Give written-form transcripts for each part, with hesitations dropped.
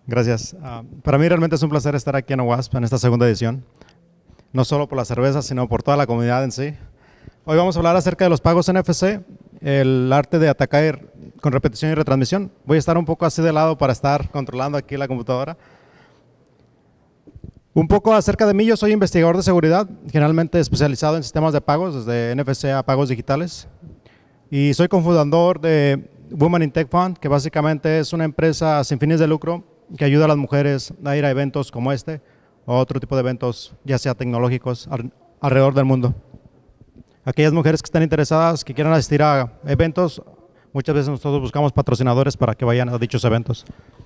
Gracias. Para mí realmente es un placer estar aquí en OWASP en esta segunda edición, no solo por la cerveza, sino por toda la comunidad en sí. Hoy vamos a hablar acerca de los pagos NFC, el arte de atacar con repetición y retransmisión. Voy a estar un poco así de lado para estar controlando aquí la computadora. Un poco acerca de mí, yo soy investigador de seguridad, generalmente especializado en sistemas de pagos, desde NFC a pagos digitales. Y soy cofundador de Women in Tech Fund, que básicamente es una empresa sin fines de lucro que ayuda a las mujeres a ir a eventos como este o otro tipo de eventos, ya sea tecnológicos, alrededor del mundo. Aquellas mujeres que están interesadas, que quieran asistir a eventos, muchas veces nosotros buscamos patrocinadores para que vayan a dichos eventos.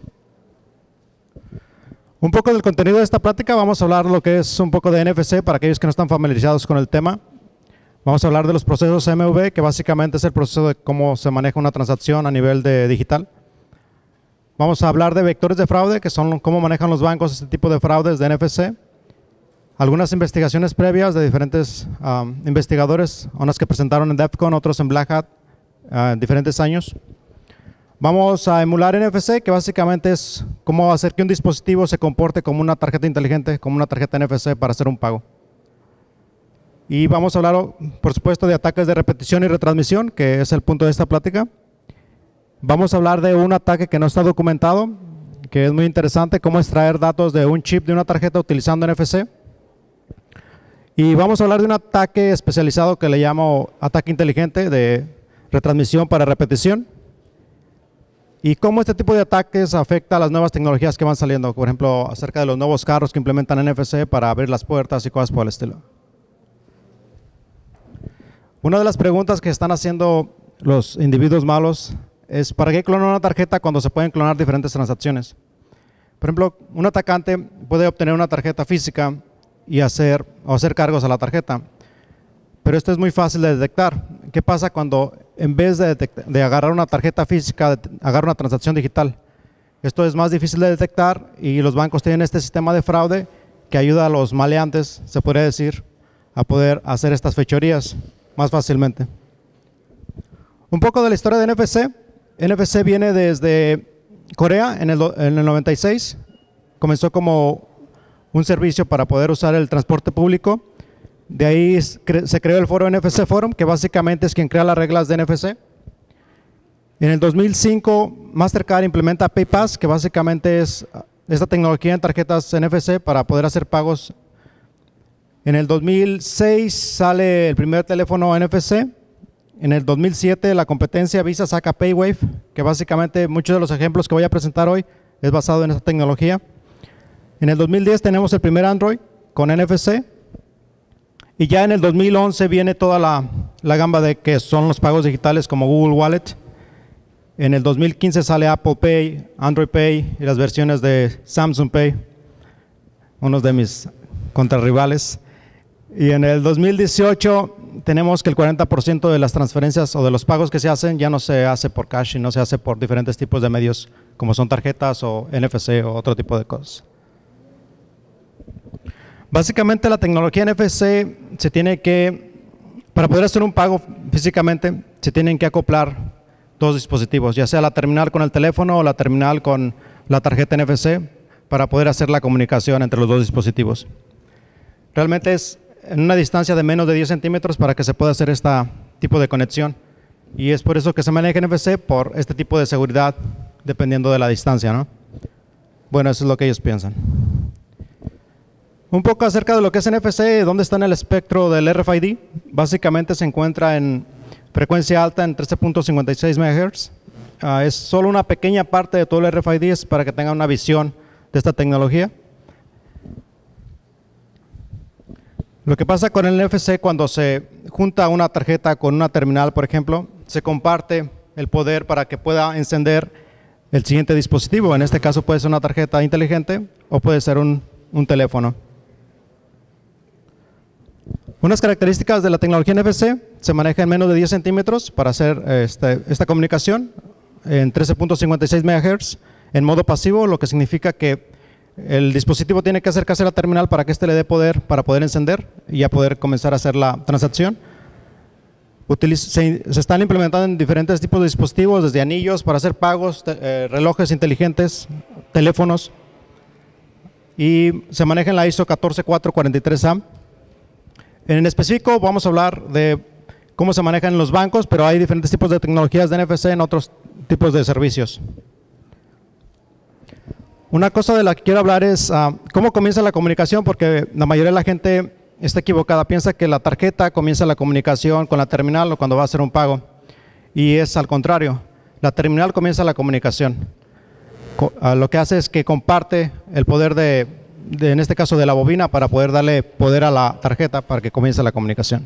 Un poco del contenido de esta plática, vamos a hablar lo que es un poco de NFC para aquellos que no están familiarizados con el tema. Vamos a hablar de los procesos MV, que básicamente es el proceso de cómo se maneja una transacción a nivel de digital. Vamos a hablar de vectores de fraude, que son cómo manejan los bancos este tipo de fraudes de NFC. Algunas investigaciones previas de diferentes investigadores, unas que presentaron en DEF CON, otros en Black Hat, en diferentes años. Vamos a emular NFC, que básicamente es cómo hacer que un dispositivo se comporte como una tarjeta inteligente, como una tarjeta NFC para hacer un pago. Y vamos a hablar, por supuesto, de ataques de repetición y retransmisión, que es el punto de esta plática. Vamos a hablar de un ataque que no está documentado, que es muy interesante, cómo extraer datos de un chip de una tarjeta utilizando NFC. Y vamos a hablar de un ataque especializado que le llamo ataque inteligente de retransmisión para repetición. Y cómo este tipo de ataques afecta a las nuevas tecnologías que van saliendo, por ejemplo, acerca de los nuevos carros que implementan NFC para abrir las puertas y cosas por el estilo. Una de las preguntas que están haciendo los individuos malos es ¿para qué clonar una tarjeta cuando se pueden clonar diferentes transacciones? Por ejemplo, un atacante puede obtener una tarjeta física y hacer cargos a la tarjeta, pero esto es muy fácil de detectar. ¿Qué pasa cuando en vez de agarrar una tarjeta física, agarra una transacción digital? Esto es más difícil de detectar y los bancos tienen este sistema de fraude que ayuda a los maleantes, se podría decir, a poder hacer estas fechorías más fácilmente. Un poco de la historia de NFC. NFC viene desde Corea en el 96. Comenzó como un servicio para poder usar el transporte público. De ahí se creó el foro NFC Forum, que básicamente es quien crea las reglas de NFC. En el 2005, Mastercard implementa PayPass, que básicamente es esta tecnología en tarjetas NFC para poder hacer pagos. En el 2006 sale el primer teléfono NFC. En el 2007 la competencia Visa saca PayWave, que básicamente muchos de los ejemplos que voy a presentar hoy es basado en esta tecnología. En el 2010 tenemos el primer Android con NFC. Y ya en el 2011 viene toda la gama de que son los pagos digitales como Google Wallet. En el 2015 sale Apple Pay, Android Pay y las versiones de Samsung Pay, unos de mis contrarrivales. Y en el 2018 tenemos que el 40% de las transferencias o de los pagos que se hacen ya no se hace por cash y no se hace por diferentes tipos de medios como son tarjetas o NFC o otro tipo de cosas. Básicamente la tecnología NFC se tiene que, para poder hacer un pago físicamente, se tienen que acoplar dos dispositivos, ya sea la terminal con el teléfono o la terminal con la tarjeta NFC, para poder hacer la comunicación entre los dos dispositivos. Realmente es en una distancia de menos de 10 centímetros para que se pueda hacer este tipo de conexión. Y es por eso que se maneja NFC, por este tipo de seguridad, dependiendo de la distancia, ¿no? Bueno, eso es lo que ellos piensan. Un poco acerca de lo que es NFC, dónde está en el espectro del RFID. Básicamente se encuentra en frecuencia alta en 13.56 MHz. Es solo una pequeña parte de todo el RFID, es para que tengan una visión de esta tecnología. Lo que pasa con el NFC cuando se junta una tarjeta con una terminal, por ejemplo, se comparte el poder para que pueda encender el siguiente dispositivo. En este caso puede ser una tarjeta inteligente o puede ser un teléfono. Unas características de la tecnología NFC: se maneja en menos de 10 centímetros para hacer esta comunicación en 13.56 MHz en modo pasivo, lo que significa que el dispositivo tiene que acercarse a la terminal para que éste le dé poder para poder encender y ya poder comenzar a hacer la transacción. Se están implementando en diferentes tipos de dispositivos, desde anillos para hacer pagos, relojes inteligentes, teléfonos, y se maneja en la ISO 14443A. En específico vamos a hablar de cómo se manejan en los bancos, pero hay diferentes tipos de tecnologías de NFC en otros tipos de servicios. Una cosa de la que quiero hablar es cómo comienza la comunicación, porque la mayoría de la gente está equivocada, piensa que la tarjeta comienza la comunicación con la terminal o cuando va a hacer un pago, y es al contrario, la terminal comienza la comunicación. Lo que hace es que comparte el poder en este caso de la bobina, para poder darle poder a la tarjeta para que comience la comunicación.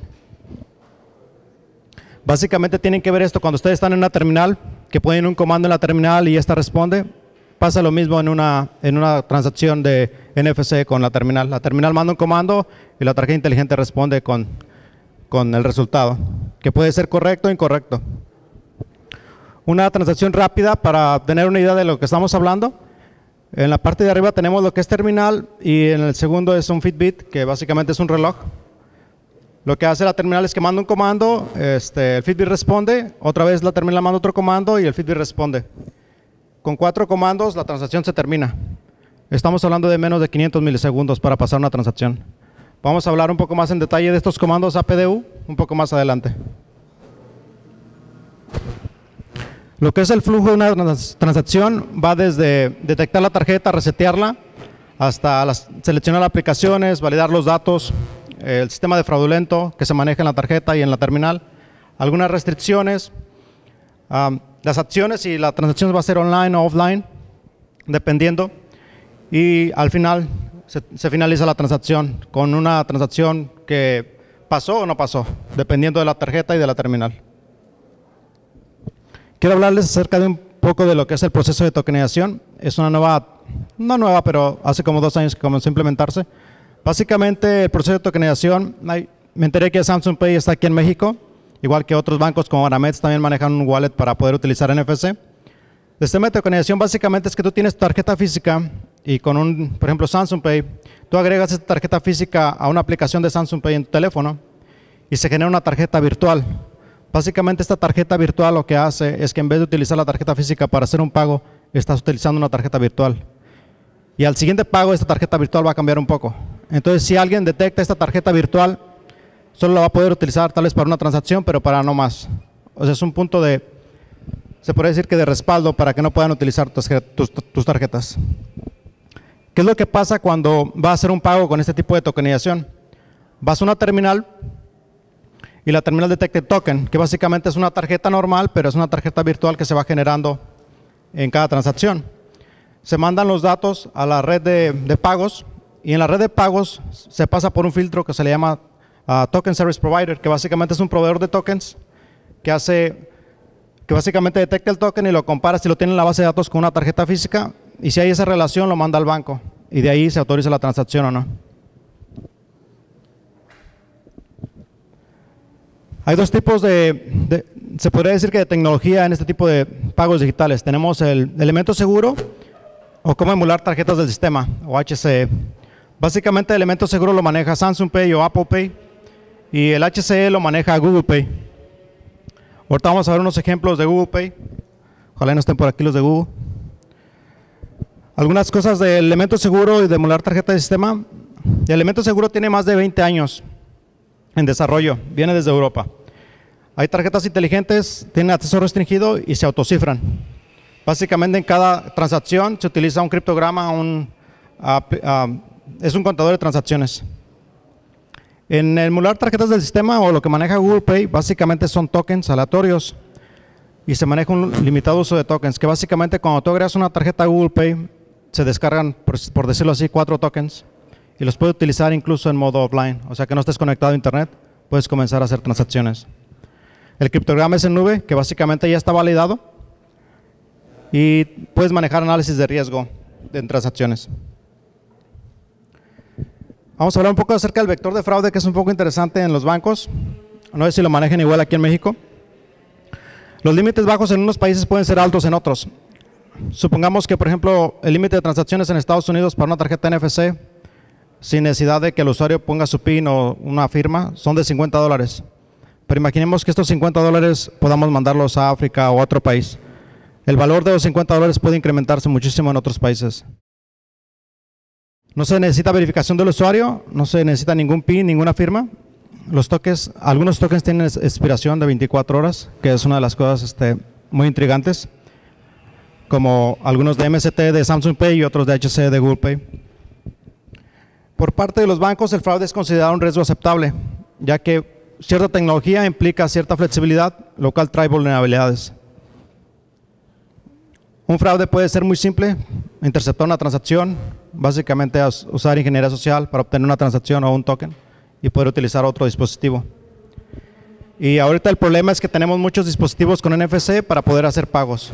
Básicamente tienen que ver esto cuando ustedes están en una terminal, que ponen un comando en la terminal y esta responde. Pasa lo mismo en una transacción de NFC con la terminal. La terminal manda un comando y la tarjeta inteligente responde con el resultado, que puede ser correcto o incorrecto. Una transacción rápida para tener una idea de lo que estamos hablando. En la parte de arriba tenemos lo que es terminal y en el segundo es un Fitbit, que básicamente es un reloj. Lo que hace la terminal es que manda un comando, el Fitbit responde, otra vez la terminal manda otro comando y el Fitbit responde. Con 4 comandos la transacción se termina. Estamos hablando de menos de 500 milisegundos para pasar una transacción. Vamos a hablar un poco más en detalle de estos comandos APDU un poco más adelante. Lo que es el flujo de una transacción va desde detectar la tarjeta, resetearla, hasta seleccionar aplicaciones, validar los datos, el sistema de fraudulento que se maneja en la tarjeta y en la terminal, algunas restricciones, las acciones y la transacción va a ser online o offline, dependiendo, y al final se finaliza la transacción con una transacción que pasó o no pasó, dependiendo de la tarjeta y de la terminal. Quiero hablarles acerca de un poco de lo que es el proceso de tokenización. Es una nueva, no nueva, pero hace como 2 años que comenzó a implementarse. Básicamente el proceso de tokenización, me enteré que Samsung Pay está aquí en México, igual que otros bancos como Banamex también manejan un wallet para poder utilizar NFC. El sistema de tokenización básicamente es que tú tienes tu tarjeta física y con por ejemplo, Samsung Pay, tú agregas esta tarjeta física a una aplicación de Samsung Pay en tu teléfono y se genera una tarjeta virtual. Básicamente esta tarjeta virtual lo que hace es que en vez de utilizar la tarjeta física para hacer un pago, estás utilizando una tarjeta virtual. Y al siguiente pago esta tarjeta virtual va a cambiar un poco. Entonces si alguien detecta esta tarjeta virtual, solo la va a poder utilizar tal vez para una transacción, pero para no más. O sea, es un punto se puede decir que de respaldo para que no puedan utilizar tus tarjetas. ¿Qué es lo que pasa cuando vas a hacer un pago con este tipo de tokenización? Vas a una terminal y la terminal detecta el token, que básicamente es una tarjeta normal, pero es una tarjeta virtual que se va generando en cada transacción. Se mandan los datos a la red de pagos y en la red de pagos se pasa por un filtro que se le llama Token Service Provider, que básicamente es un proveedor de tokens que básicamente detecta el token y lo compara si lo tiene en la base de datos con una tarjeta física, y si hay esa relación lo manda al banco y de ahí se autoriza la transacción o no. Hay 2 tipos se podría decir que de tecnología en este tipo de pagos digitales. Tenemos el elemento seguro o cómo emular tarjetas del sistema o HCE. Básicamente el elemento seguro lo maneja Samsung Pay o Apple Pay y el HCE lo maneja Google Pay. Ahorita vamos a ver unos ejemplos de Google Pay. Ojalá no estén por aquí los de Google. Algunas cosas del elemento seguro y de emular tarjeta de sistema. El elemento seguro tiene más de 20 años en desarrollo, viene desde Europa. Hay tarjetas inteligentes, tienen acceso restringido y se autocifran. Básicamente en cada transacción se utiliza un criptograma, es un contador de transacciones. En emular tarjetas del sistema o lo que maneja Google Pay, básicamente son tokens aleatorios y se maneja un limitado uso de tokens, que básicamente cuando tú agregas una tarjeta a Google Pay, se descargan, por decirlo así, 4 tokens y los puedes utilizar incluso en modo offline, o sea que no estés conectado a internet, puedes comenzar a hacer transacciones. El criptograma es en nube, que básicamente ya está validado y puedes manejar análisis de riesgo en transacciones. Vamos a hablar un poco acerca del vector de fraude, que es un poco interesante en los bancos. No sé si lo manejan igual aquí en México. Los límites bajos en unos países pueden ser altos en otros. Supongamos que, por ejemplo, el límite de transacciones en Estados Unidos para una tarjeta NFC, sin necesidad de que el usuario ponga su PIN o una firma, son de $50. pero imaginemos que estos $50 podamos mandarlos a África o a otro país. El valor de los $50 puede incrementarse muchísimo en otros países. No se necesita verificación del usuario, no se necesita ningún PIN, ninguna firma. Algunos tokens tienen expiración de 24 horas, que es una de las cosas muy intrigantes, como algunos de MST de Samsung Pay y otros de HC de Google Pay. Por parte de los bancos, el fraude es considerado un riesgo aceptable, ya que cierta tecnología implica cierta flexibilidad, lo cual trae vulnerabilidades. Un fraude puede ser muy simple: interceptar una transacción, básicamente usar ingeniería social para obtener una transacción o un token y poder utilizar otro dispositivo. Y ahorita el problema es que tenemos muchos dispositivos con NFC para poder hacer pagos.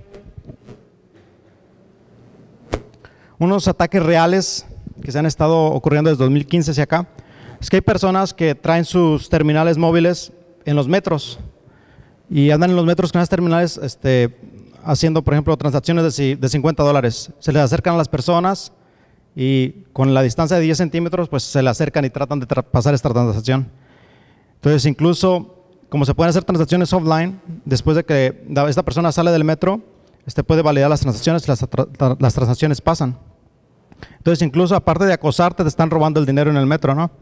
Unos ataques reales que se han estado ocurriendo desde 2015 hacia acá es que hay personas que traen sus terminales móviles en los metros y andan en los metros con las terminales haciendo, por ejemplo, transacciones de $50. Se les acercan a las personas y con la distancia de 10 centímetros, pues se le acercan y tratan de pasar esta transacción. Entonces, incluso, como se pueden hacer transacciones offline, después de que esta persona sale del metro, puede validar las transacciones y las transacciones pasan. Entonces, incluso, aparte de acosarte, te están robando el dinero en el metro, ¿no?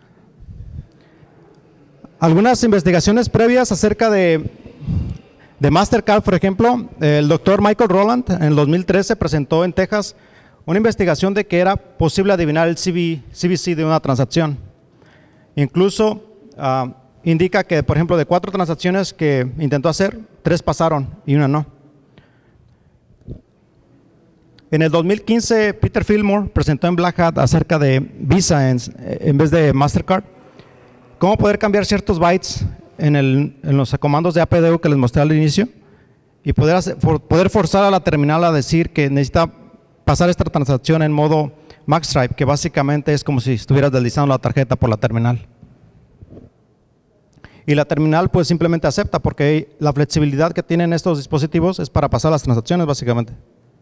Algunas investigaciones previas acerca de Mastercard, por ejemplo, el doctor Michael Rowland en el 2013 presentó en Texas una investigación de que era posible adivinar el CVC de una transacción. Incluso indica que, por ejemplo, de 4 transacciones que intentó hacer, 3 pasaron y una no. En el 2015, Peter Fillmore presentó en Black Hat acerca de Visa en vez de Mastercard, cómo poder cambiar ciertos bytes en los comandos de APDU que les mostré al inicio y poder forzar a la terminal a decir que necesita pasar esta transacción en modo MagStripe, que básicamente es como si estuvieras deslizando la tarjeta por la terminal. Y la terminal pues simplemente acepta, porque la flexibilidad que tienen estos dispositivos es para pasar las transacciones básicamente.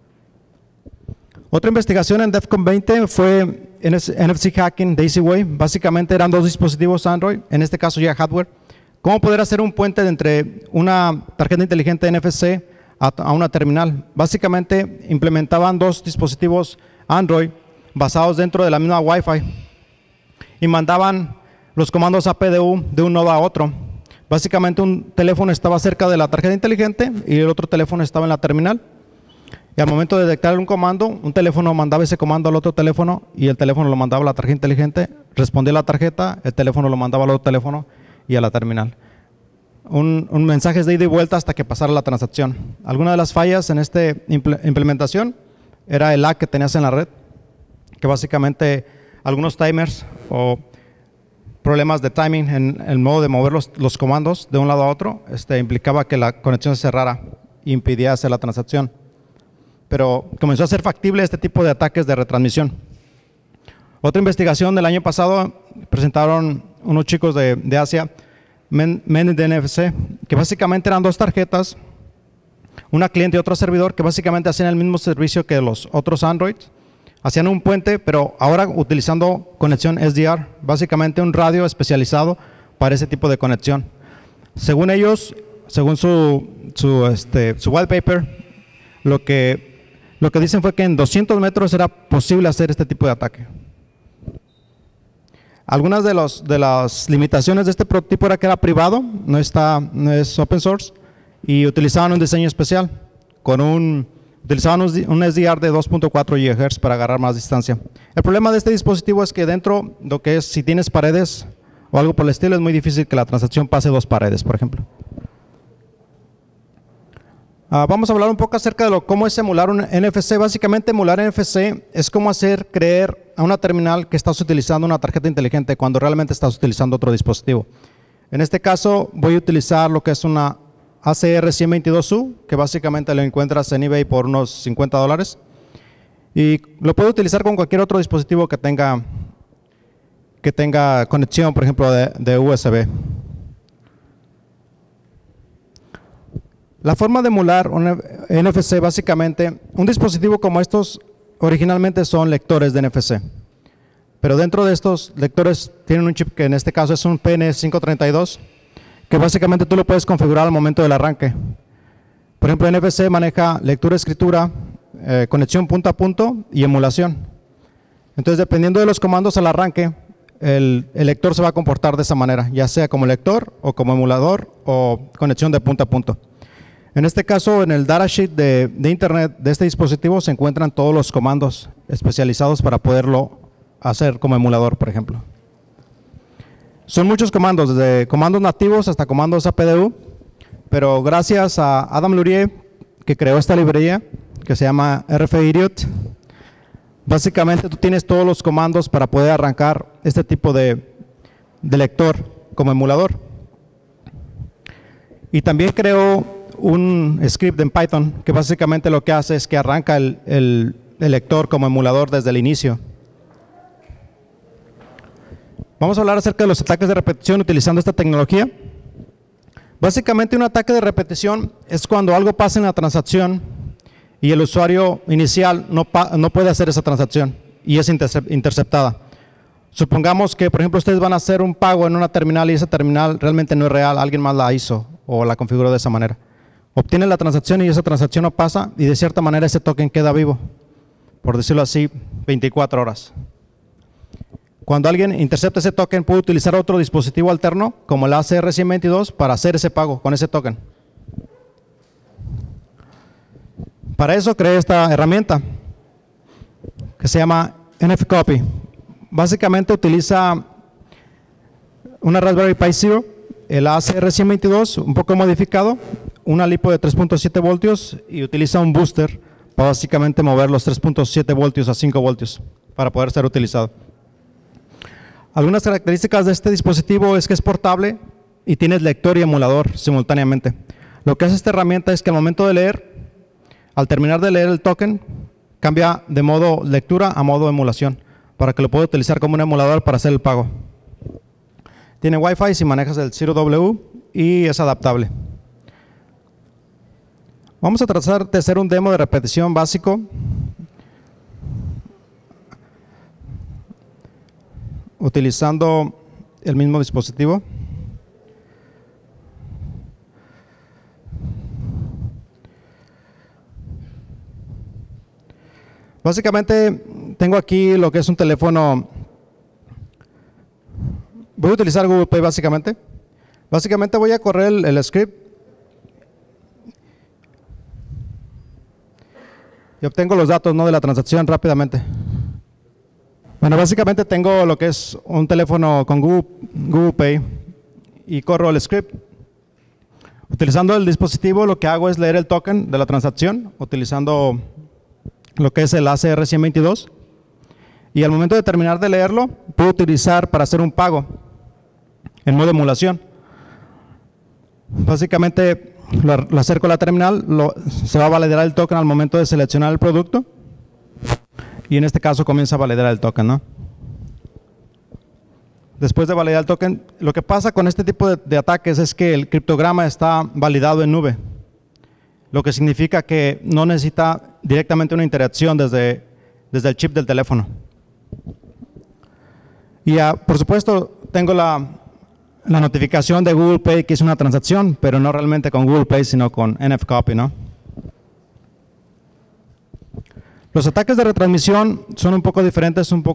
Otra investigación en DEFCON 20 fue NFC Hacking de EasyWay. Básicamente eran 2 dispositivos Android, en este caso ya hardware. ¿Cómo poder hacer un puente entre una tarjeta inteligente NFC a una terminal? Básicamente implementaban 2 dispositivos Android basados dentro de la misma Wi-Fi y mandaban los comandos APDU de un nodo a otro. Básicamente un teléfono estaba cerca de la tarjeta inteligente y el otro teléfono estaba en la terminal. Y al momento de detectar un comando, un teléfono mandaba ese comando al otro teléfono y el teléfono lo mandaba a la tarjeta inteligente, respondía la tarjeta, el teléfono lo mandaba al otro teléfono y a la terminal. Un mensaje de ida y vuelta hasta que pasara la transacción. Alguna de las fallas en esta implementación era el lag que tenías en la red, que básicamente algunos timers o problemas de timing en el modo de mover los comandos de un lado a otro implicaba que la conexión se cerrara e impedía hacer la transacción. Pero comenzó a ser factible este tipo de ataques de retransmisión. Otra investigación del año pasado presentaron unos chicos de Asia, MEN de NFC, que básicamente eran 2 tarjetas, una cliente y otro servidor, que básicamente hacían el mismo servicio que los otros Androids. Hacían un puente, pero ahora utilizando conexión SDR, básicamente un radio especializado para ese tipo de conexión. Según ellos, según su white paper, lo que dicen fue que en 200 metros era posible hacer este tipo de ataque. Algunas de las limitaciones de este prototipo era que era privado, no es open source, y utilizaban un diseño especial, utilizaban un SDR de 2.4 GHz para agarrar más distancia. El problema de este dispositivo es que dentro, lo que es, si tienes paredes o algo por el estilo, es muy difícil que la transacción pase 2 paredes, por ejemplo. Vamos a hablar un poco acerca de cómo es emular un NFC. Básicamente, emular NFC es como hacer creer a una terminal que estás utilizando una tarjeta inteligente cuando realmente estás utilizando otro dispositivo. En este caso, voy a utilizar lo que es una ACR 122U, que básicamente lo encuentras en eBay por unos $50. Y lo puedo utilizar con cualquier otro dispositivo que tenga conexión, por ejemplo, de USB. La forma de emular un NFC, básicamente, un dispositivo como estos originalmente son lectores de NFC. Pero dentro de estos lectores tienen un chip que en este caso es un PN532, que básicamente tú lo puedes configurar al momento del arranque. Por ejemplo, NFC maneja lectura-escritura, conexión punto a punto y emulación. Entonces, dependiendo de los comandos al arranque, el lector se va a comportar de esa manera, ya sea como lector o como emulador o conexión de punto a punto. En este caso, en el datasheet de Internet de este dispositivo se encuentran todos los comandos especializados para poderlo hacer como emulador, por ejemplo. Son muchos comandos, desde comandos nativos hasta comandos APDU, pero gracias a Adam Lurie, que creó esta librería, que se llama RFIdiot, básicamente tú tienes todos los comandos para poder arrancar este tipo de lector como emulador. Y también creó un script en Python que básicamente lo que hace es que arranca el lector como emulador desde el inicio. Vamos a hablar acerca de los ataques de repetición utilizando esta tecnología. Básicamente un ataque de repetición es cuando algo pasa en la transacción y el usuario inicial no puede hacer esa transacción y es interceptada. Supongamos que, por ejemplo, ustedes van a hacer un pago en una terminal y esa terminal realmente no es real, alguien más la hizo o la configuró de esa manera. Obtienen la transacción y esa transacción no pasa y de cierta manera ese token queda vivo, por decirlo así, 24 horas. Cuando alguien intercepta ese token, puede utilizar otro dispositivo alterno, como el ACR122, para hacer ese pago con ese token. Para eso creé esta herramienta, que se llama NFCopy. Básicamente utiliza una Raspberry Pi Zero, el ACR122, un poco modificado, una LiPo de 3.7 voltios y utiliza un booster para básicamente mover los 3.7 voltios a 5 voltios para poder ser utilizado. Algunas características de este dispositivo es que es portable y tienes lector y emulador simultáneamente. Lo que hace esta herramienta es que al momento de leer, al terminar de leer el token, cambia de modo lectura a modo emulación, para que lo pueda utilizar como un emulador para hacer el pago. Tiene Wi-Fi si manejas el 0W y es adaptable. Vamos a tratar de hacer un demo de repetición básico. Utilizando el mismo dispositivo. Básicamente tengo aquí lo que es un teléfono. Voy a utilizar Google Pay básicamente. Básicamente voy a correr el script y obtengo los datos, ¿no?, de la transacción rápidamente. Bueno, básicamente tengo lo que es un teléfono con Google Pay y corro el script. Utilizando el dispositivo, lo que hago es leer el token de la transacción, utilizando lo que es el ACR122. Y al momento de terminar de leerlo, puedo utilizar para hacer un pago en modo emulación. Básicamente lo acerco a la terminal, se va a validar el token al momento de seleccionar el producto. Y en este caso comienza a validar el token, ¿no? Después de validar el token, lo que pasa con este tipo de ataques es que el criptograma está validado en nube, lo que significa que no necesita directamente una interacción desde el chip del teléfono. Y por supuesto tengo la notificación de Google Pay que hizo una transacción, pero no realmente con Google Pay, sino con NFCopy, ¿no? Los ataques de retransmisión son un poco diferentes, son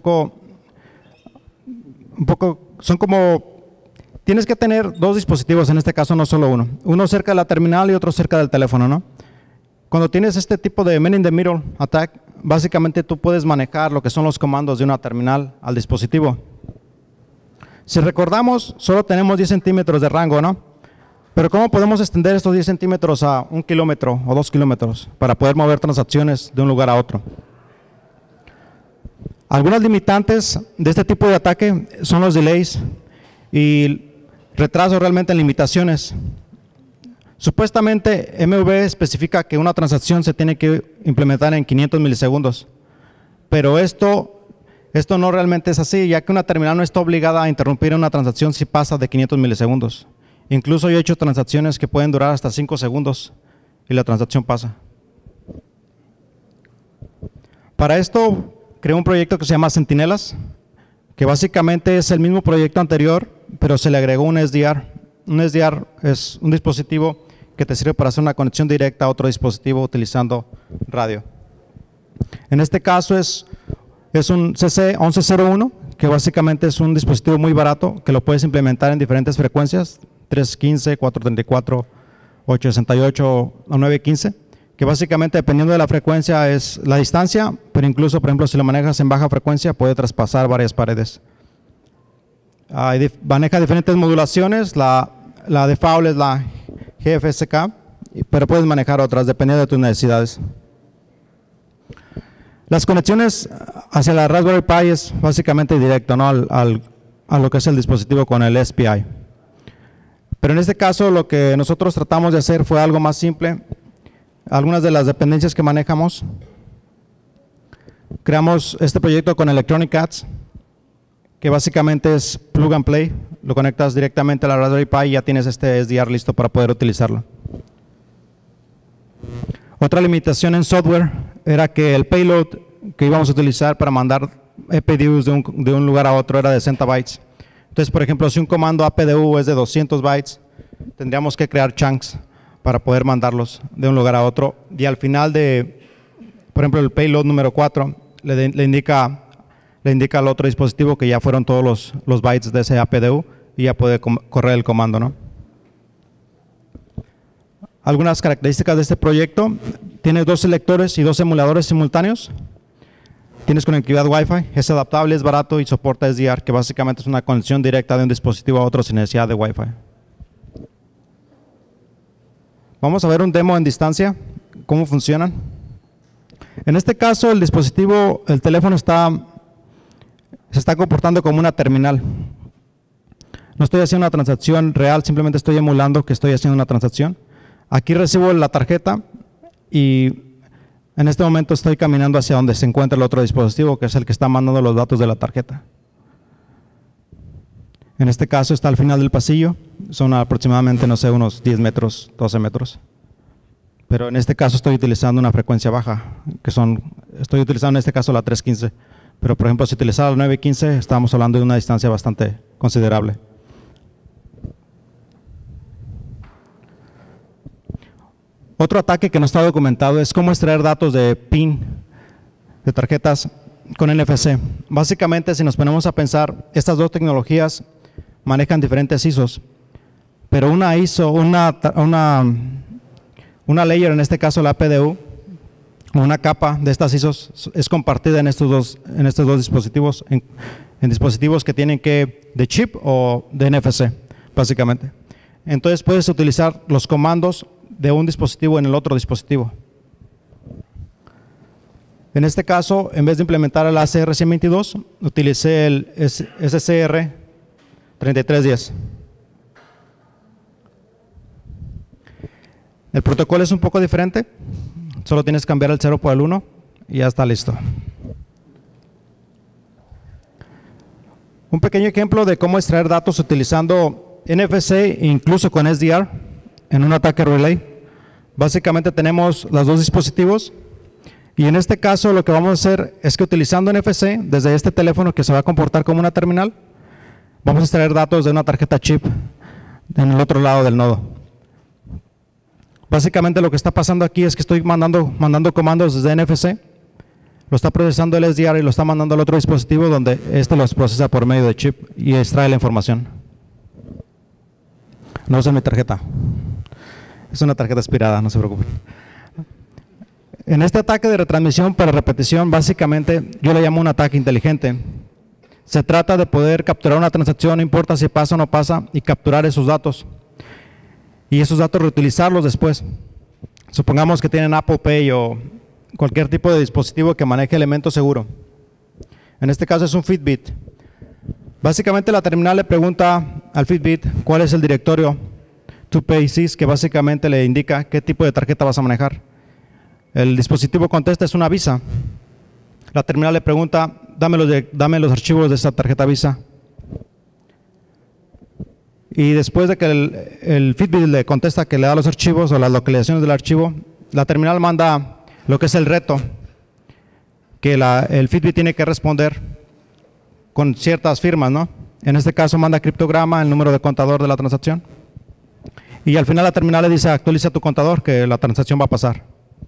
como, tienes que tener dos dispositivos, en este caso no solo uno. Uno cerca de la terminal y otro cerca del teléfono, ¿no? Cuando tienes este tipo de man in the middle attack, básicamente tú puedes manejar lo que son los comandos de una terminal al dispositivo. Si recordamos, solo tenemos 10 centímetros de rango, ¿no? Pero ¿cómo podemos extender estos 10 centímetros a 1 kilómetro o 2 kilómetros para poder mover transacciones de un lugar a otro? Algunas limitantes de este tipo de ataque son los delays y retrasos realmente en limitaciones. Supuestamente MV especifica que una transacción se tiene que implementar en 500 milisegundos, pero esto no realmente es así, ya que una terminal no está obligada a interrumpir una transacción si pasa de 500 milisegundos. Incluso yo he hecho transacciones que pueden durar hasta 5 segundos y la transacción pasa. Para esto creé un proyecto que se llama Centinelas, que básicamente es el mismo proyecto anterior, pero se le agregó un SDR Un SDR es un dispositivo que te sirve para hacer una conexión directa a otro dispositivo utilizando radio. En este caso es un CC1101, que básicamente es un dispositivo muy barato que lo puedes implementar en diferentes frecuencias, 315, 434, 868 o 915, que básicamente dependiendo de la frecuencia es la distancia, pero incluso, por ejemplo, si lo manejas en baja frecuencia puede traspasar varias paredes. Maneja diferentes modulaciones, la default es la GFSK, pero puedes manejar otras dependiendo de tus necesidades. Las conexiones hacia la Raspberry Pi es básicamente directo, ¿no? a lo que es el dispositivo con el SPI. Pero en este caso lo que nosotros tratamos de hacer fue algo más simple. Algunas de las dependencias que manejamos, creamos este proyecto con Electronic Arts, que básicamente es plug and play. Lo conectas directamente a la Raspberry Pi y ya tienes este SDR listo para poder utilizarlo. Otra limitación en software era que el payload que íbamos a utilizar para mandar EPDUs de un lugar a otro era de 60 bytes. Entonces, por ejemplo, si un comando APDU es de 200 bytes, tendríamos que crear chunks para poder mandarlos de un lugar a otro. Y al final por ejemplo, el payload número 4 le indica al otro dispositivo que ya fueron todos los bytes de ese APDU y ya puede correr el comando, ¿no? Algunas características de este proyecto: tienes 2 selectores y 2 emuladores simultáneos. Tienes conectividad Wi-Fi, es adaptable, es barato y soporta SDR, que básicamente es una conexión directa de un dispositivo a otro sin necesidad de Wi-Fi. Vamos a ver un demo en distancia, cómo funcionan. En este caso, el dispositivo, el teléfono se está comportando como una terminal. No estoy haciendo una transacción real, simplemente estoy emulando que estoy haciendo una transacción. Aquí recibo la tarjeta y en este momento estoy caminando hacia donde se encuentra el otro dispositivo, que es el que está mandando los datos de la tarjeta. En este caso está al final del pasillo, son aproximadamente, no sé, unos 10 metros, 12 metros. Pero en este caso estoy utilizando una frecuencia baja, estoy utilizando en este caso la 315. Pero por ejemplo, si utilizara la 915, estamos hablando de una distancia bastante considerable. Otro ataque que no está documentado es cómo extraer datos de PIN de tarjetas con NFC. Básicamente, si nos ponemos a pensar, estas dos tecnologías manejan diferentes ISOs, pero una ISO, una layer, en este caso la PDU, una capa de estas ISOs es compartida en estos dos dispositivos, en dispositivos que tienen de chip o de NFC, básicamente. Entonces puedes utilizar los comandos de un dispositivo en el otro dispositivo. En este caso, en vez de implementar el ACR122, utilicé el SCR3310. El protocolo es un poco diferente, solo tienes que cambiar el 0 por el 1 y ya está listo. Un pequeño ejemplo de cómo extraer datos utilizando NFC, incluso con SDR, en un ataque relay. Básicamente tenemos los dos dispositivos y en este caso lo que vamos a hacer es que utilizando NFC, desde este teléfono que se va a comportar como una terminal, vamos a extraer datos de una tarjeta chip en el otro lado del nodo. Básicamente lo que está pasando aquí es que estoy mandando comandos desde NFC, lo está procesando el SDR y lo está mandando al otro dispositivo donde este los procesa por medio de chip y extrae la información. No usen mi tarjeta. Es una tarjeta aspirada, no se preocupen. En este ataque de retransmisión para repetición, básicamente yo le llamo un ataque inteligente. Se trata de poder capturar una transacción, no importa si pasa o no pasa, y capturar esos datos. Y esos datos reutilizarlos después. Supongamos que tienen Apple Pay o cualquier tipo de dispositivo que maneje elemento seguro. En este caso es un Fitbit. Básicamente la terminal le pregunta al Fitbit cuál es el directorio ToPaySys, que básicamente le indica qué tipo de tarjeta vas a manejar. El dispositivo contesta, es una Visa. La terminal le pregunta, dame los archivos de esa tarjeta Visa. Y después de que el Fitbit le contesta que le da los archivos o las localizaciones del archivo, la terminal manda lo que es el reto, que el Fitbit tiene que responder con ciertas firmas, ¿no? En este caso manda criptograma, el número de contador de la transacción. Y al final la terminal le dice actualiza tu contador que la transacción va a pasar.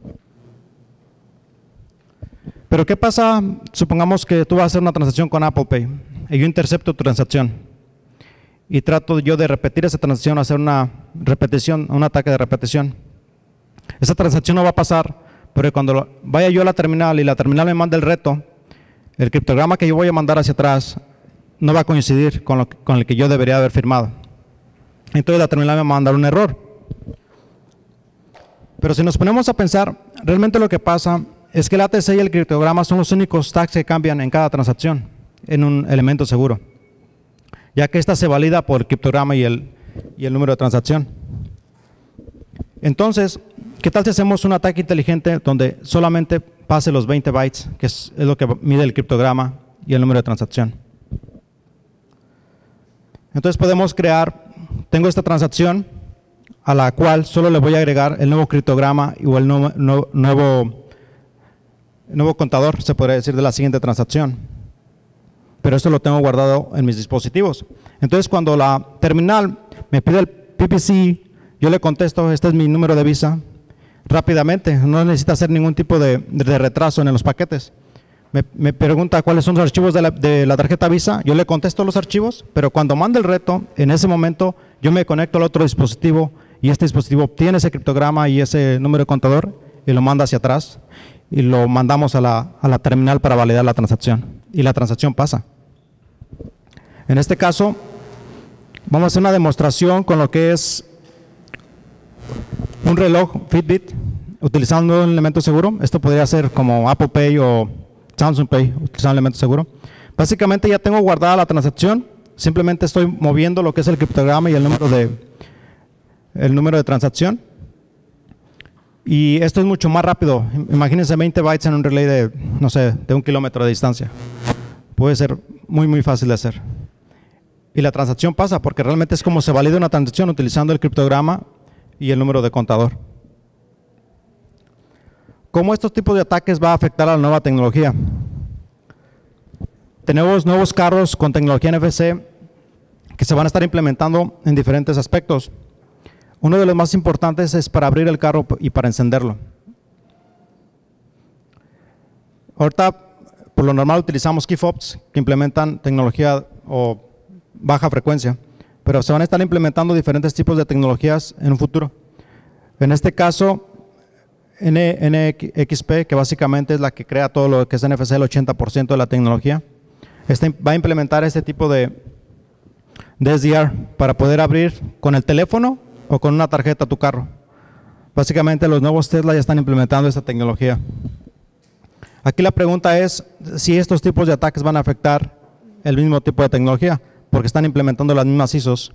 Pero ¿qué pasa? Supongamos que tú vas a hacer una transacción con Apple Pay y yo intercepto tu transacción y trato yo de repetir esa transacción, hacer una repetición, un ataque de repetición. Esa transacción no va a pasar, pero cuando vaya yo a la terminal y la terminal me manda el reto, el criptograma que yo voy a mandar hacia atrás no va a coincidir con el que yo debería haber firmado. Entonces la terminal me va a mandar un error. Pero si nos ponemos a pensar, realmente lo que pasa es que el ATC y el criptograma son los únicos tags que cambian en cada transacción en un elemento seguro, ya que esta se valida por el criptograma y el número de transacción. Entonces, ¿qué tal si hacemos un ataque inteligente donde solamente pase los 20 bytes, que es lo que mide el criptograma y el número de transacción? Entonces podemos crear, tengo esta transacción a la cual solo le voy a agregar el nuevo criptograma o el nuevo contador, se podría decir, de la siguiente transacción. Pero esto lo tengo guardado en mis dispositivos. Entonces cuando la terminal me pide el PPC, yo le contesto, este es mi número de visa, rápidamente, no necesita hacer ningún tipo de retraso en los paquetes. Me pregunta cuáles son los archivos de la tarjeta Visa, yo le contesto los archivos, pero cuando manda el reto, en ese momento yo me conecto al otro dispositivo y este dispositivo obtiene ese criptograma y ese número de contador y lo manda hacia atrás y lo mandamos a la terminal para validar la transacción y la transacción pasa. En este caso, vamos a hacer una demostración con lo que es un reloj Fitbit utilizando un elemento seguro. Esto podría ser como Apple Pay o Samsung Pay, utilizando un elemento seguro. Básicamente ya tengo guardada la transacción, simplemente estoy moviendo lo que es el criptograma y el número de transacción. Y esto es mucho más rápido. Imagínense 20 bytes en un relay de, no sé, de 1 kilómetro de distancia. Puede ser muy, muy fácil de hacer. Y la transacción pasa porque realmente es como se valida una transacción utilizando el criptograma y el número de contador. ¿Cómo estos tipos de ataques va a afectar a la nueva tecnología? Tenemos nuevos carros con tecnología NFC que se van a estar implementando en diferentes aspectos. Uno de los más importantes es para abrir el carro y para encenderlo. Ahorita, por lo normal, utilizamos key fobs que implementan tecnología o baja frecuencia, pero se van a estar implementando diferentes tipos de tecnologías en un futuro. En este caso, NXP, que básicamente es la que crea todo lo que es NFC, el 80% de la tecnología, va a implementar este tipo de SDR para poder abrir con el teléfono o con una tarjeta tu carro. Básicamente los nuevos Tesla ya están implementando esta tecnología. Aquí la pregunta es si estos tipos de ataques van a afectar el mismo tipo de tecnología, porque están implementando las mismas ISOs.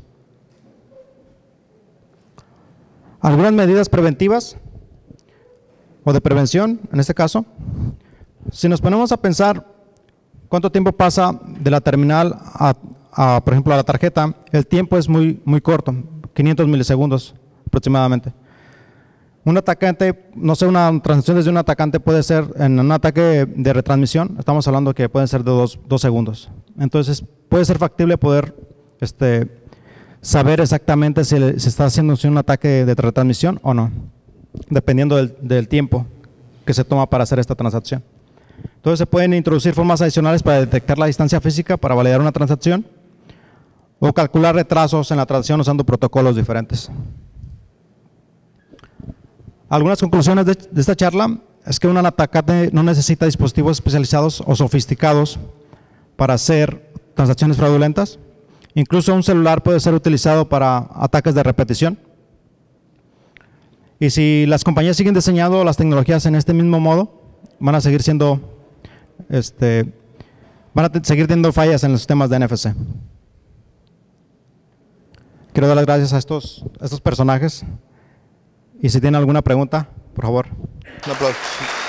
Algunas medidas preventivas o de prevención, en este caso. Si nos ponemos a pensar cuánto tiempo pasa de la terminal por ejemplo, a la tarjeta, el tiempo es muy, muy corto, 500 milisegundos aproximadamente. Un atacante, no sé, una transacción desde un atacante puede ser, en un ataque de retransmisión, estamos hablando que pueden ser de 2 segundos. Entonces, puede ser factible poder saber exactamente si se está haciendo un ataque de retransmisión o no, dependiendo del tiempo que se toma para hacer esta transacción. Entonces, se pueden introducir formas adicionales para detectar la distancia física para validar una transacción o calcular retrasos en la transacción usando protocolos diferentes. Algunas conclusiones de esta charla es que un atacante no necesita dispositivos especializados o sofisticados para hacer transacciones fraudulentas. Incluso un celular puede ser utilizado para ataques de repetición. Y si las compañías siguen diseñando las tecnologías en este mismo modo, van a seguir siendo, seguir teniendo fallas en los sistemas de NFC. Quiero dar las gracias a estos personajes. Y si tienen alguna pregunta, por favor. Un aplauso.